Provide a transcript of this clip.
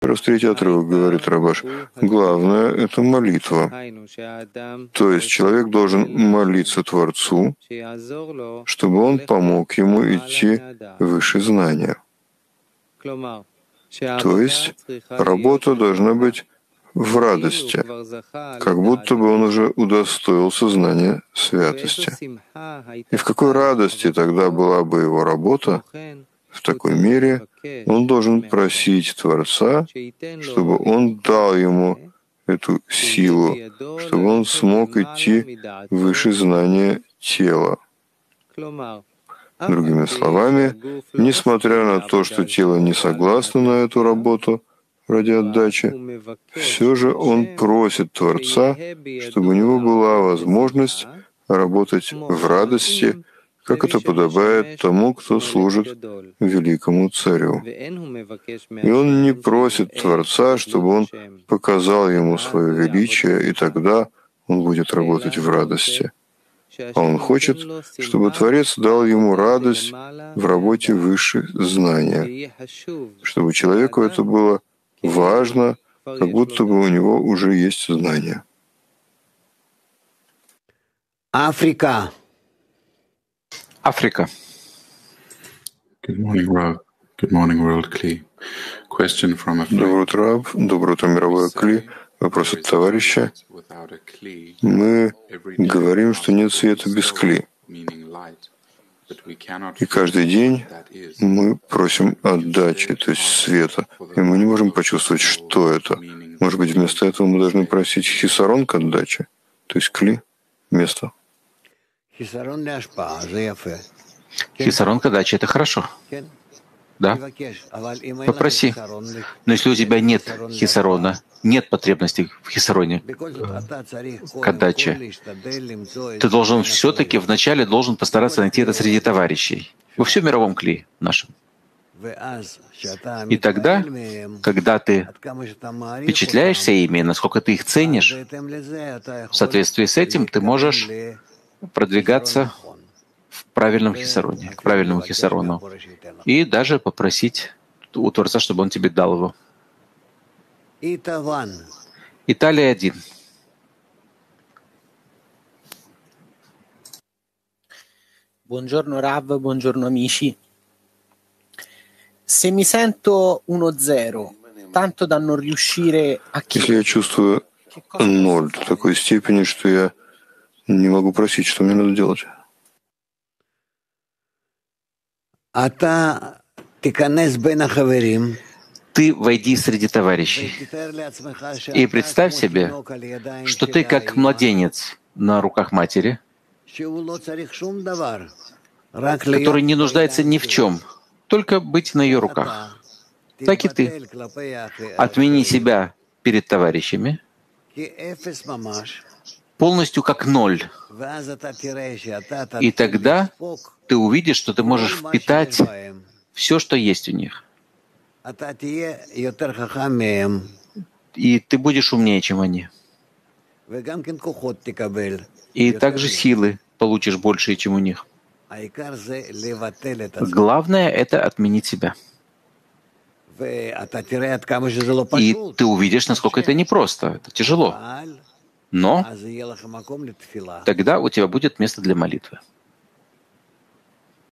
Раз третий отрывок говорит Рабаш, главное — это молитва. То есть человек должен молиться Творцу, чтобы он помог ему идти выше знания. То есть работа должна быть в радости, как будто бы он уже удостоился знания святости. И в какой радости тогда была бы его работа? В такой мере он должен просить Творца, чтобы он дал ему эту силу, чтобы он смог идти выше знания тела. Другими словами, несмотря на то, что тело не согласно на эту работу ради отдачи, все же он просит Творца, чтобы у него была возможность работать в радости, как это подобает тому, кто служит великому царю. И он не просит Творца, чтобы он показал ему свое величие, и тогда он будет работать в радости. А он хочет, чтобы Творец дал ему радость в работе выше знания, чтобы человеку это было важно, как будто бы у него уже есть знание. Африка. Good morning, Rav. Good morning, World Kli. Question from a friend. Доброе утро, Рав. Доброе утро, мировое Кли. Вопрос от товарища. Мы говорим, что нет света без Кли. И каждый день мы просим отдачи, то есть света. И мы не можем почувствовать, что это. Может быть, вместо этого мы должны просить хисарон к отдаче, то есть Кли, место. Хисарон к отдаче — это хорошо. Да? Попроси. Но если у тебя нет хисарона, нет потребности в хисароне к отдаче, ты должен все-таки вначале постараться найти это среди товарищей, во всем мировом Кли нашем. И тогда, когда ты впечатляешься ими, насколько ты их ценишь, в соответствии с этим ты можешь продвигаться в правильном хисароне, к правильному хисарону, и даже попросить у Творца, чтобы он тебе дал его. Италия 1. Buongiorno Rav, buongiorno amici. Se mi sento 1-0, tanto da non riuscire a Если я чувствую ноль до такой степени, что я не могу просить, что мне надо делать? Ты войди среди товарищей и представь себе, что ты как младенец на руках матери, который не нуждается ни в чем, только быть на ее руках. Так и ты. Отмени себя перед товарищами полностью как ноль. И тогда ты увидишь, что ты можешь впитать все, что есть у них. И ты будешь умнее, чем они. И также силы получишь больше, чем у них. Главное — это отменить себя. И ты увидишь, насколько это непросто, это тяжело. Но тогда у тебя будет место для молитвы.